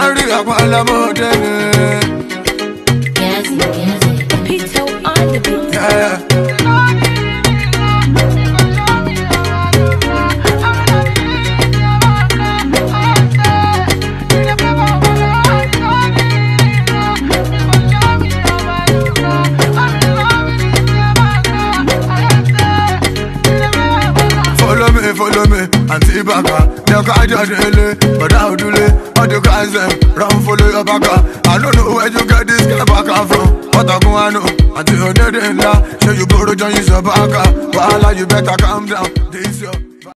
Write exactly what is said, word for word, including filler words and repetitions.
Mary, I want to more than Gazi, Gazi. Pito on the beat. yeah. Follow me, follow me, Auntie Baka. They'll catch you daily, but I'll do it. All the guys them run follow your baka. I don't know where you get this guy back from. What I go I know until you're dead in la. So you go to join your baka. While you better calm down. This your